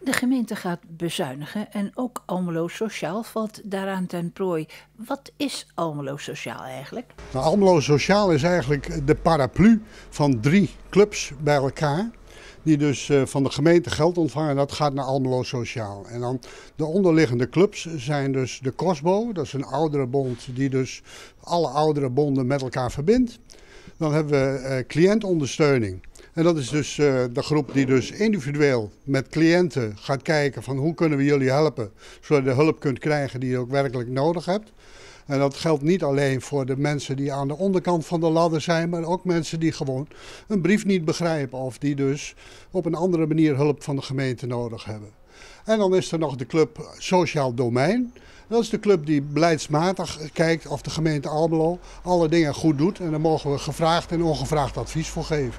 De gemeente gaat bezuinigen en ook Almelo Sociaal valt daaraan ten prooi. Wat is Almelo Sociaal eigenlijk? Nou, Almelo Sociaal is eigenlijk de paraplu van 3 clubs bij elkaar. Die dus van de gemeente geld ontvangen. Dat gaat naar Almelo Sociaal. En dan de onderliggende clubs zijn dus de COSBO. Dat is een ouderenbond die dus alle ouderenbonden met elkaar verbindt. Dan hebben we cliëntondersteuning. En dat is dus de groep die dus individueel met cliënten gaat kijken van hoe kunnen we jullie helpen. Zodat je de hulp kunt krijgen die je ook werkelijk nodig hebt. En dat geldt niet alleen voor de mensen die aan de onderkant van de ladder zijn, maar ook mensen die gewoon een brief niet begrijpen of die dus op een andere manier hulp van de gemeente nodig hebben. En dan is er nog de club Sociaal Domein. Dat is de club die beleidsmatig kijkt of de gemeente Almelo alle dingen goed doet. En daar mogen we gevraagd en ongevraagd advies voor geven.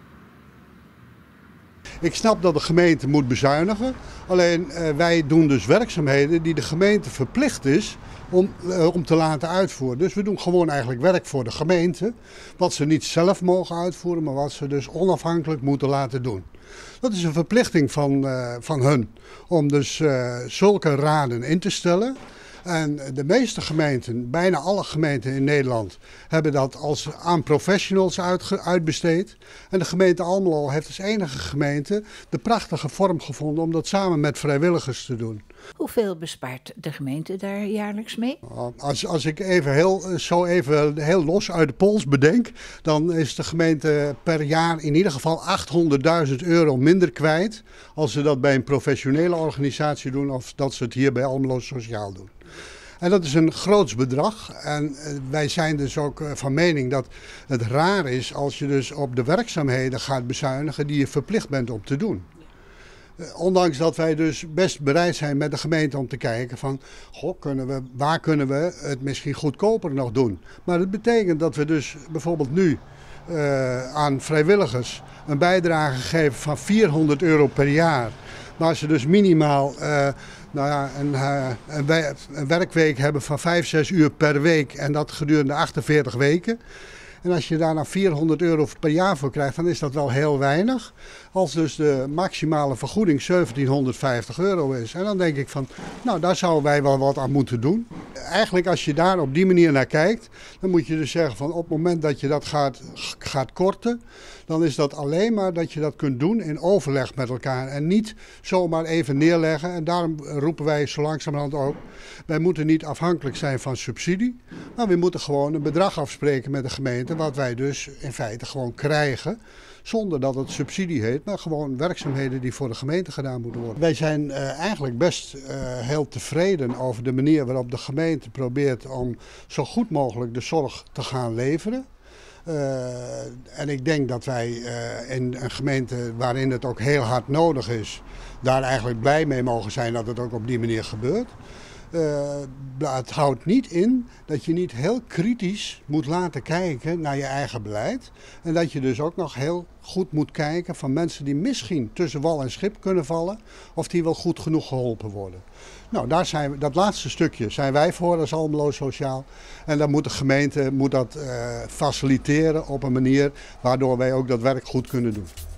Ik snap dat de gemeente moet bezuinigen, alleen wij doen dus werkzaamheden die de gemeente verplicht is om te laten uitvoeren. Dus we doen gewoon eigenlijk werk voor de gemeente, wat ze niet zelf mogen uitvoeren, maar wat ze dus onafhankelijk moeten laten doen. Dat is een verplichting van hun om dus zulke raden in te stellen. En de meeste gemeenten, bijna alle gemeenten in Nederland, hebben dat aan professionals uitbesteed. En de gemeente Almelo heeft als enige gemeente de prachtige vorm gevonden om dat samen met vrijwilligers te doen. Hoeveel bespaart de gemeente daar jaarlijks mee? Als ik even heel los uit de pols bedenk, dan is de gemeente per jaar in ieder geval €800.000 minder kwijt als ze dat bij een professionele organisatie doen of dat ze het hier bij Almelo Sociaal doen. En dat is een groots bedrag en wij zijn dus ook van mening dat het raar is als je dus op de werkzaamheden gaat bezuinigen die je verplicht bent om te doen. Ondanks dat wij dus best bereid zijn met de gemeente om te kijken van, waar kunnen we het misschien goedkoper nog doen. Maar dat betekent dat we dus bijvoorbeeld nu aan vrijwilligers een bijdrage geven van €400 per jaar. Maar ze dus minimaal een werkweek hebben van 5-6 uur per week en dat gedurende 48 weken. En als je daar nou €400 per jaar voor krijgt, dan is dat wel heel weinig. Als dus de maximale vergoeding €1750 is. En dan denk ik van, nou daar zouden wij wel wat aan moeten doen. Eigenlijk als je daar op die manier naar kijkt, dan moet je dus zeggen van op het moment dat je dat gaat korten, dan is dat alleen maar dat je dat kunt doen in overleg met elkaar. En niet zomaar even neerleggen. En daarom roepen wij zo langzamerhand ook, wij moeten niet afhankelijk zijn van subsidie. Maar we moeten gewoon een bedrag afspreken met de gemeente, wat wij dus in feite gewoon krijgen. Zonder dat het subsidie heet, maar gewoon werkzaamheden die voor de gemeente gedaan moeten worden. Wij zijn eigenlijk best heel tevreden over de manier waarop de gemeente probeert om zo goed mogelijk de zorg te gaan leveren. En ik denk dat wij in een gemeente waarin het ook heel hard nodig is, daar eigenlijk blij mee mogen zijn dat het ook op die manier gebeurt. Het houdt niet in dat je niet heel kritisch moet laten kijken naar je eigen beleid. En dat je dus ook nog heel goed moet kijken van mensen die misschien tussen wal en schip kunnen vallen. Of die wel goed genoeg geholpen worden. Nou, dat laatste stukje zijn wij voor als Almelo Sociaal. En dan moet de gemeente dat faciliteren op een manier waardoor wij ook dat werk goed kunnen doen.